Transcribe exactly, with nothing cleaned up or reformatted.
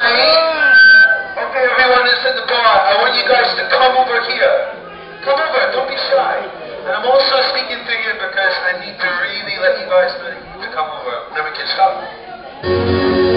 Okay, everyone that's in the bar, I want you guys to come over here. Come over, don't be shy. And I'm also speaking to you because I need to really let you guys know that you need to come over. Never can stop.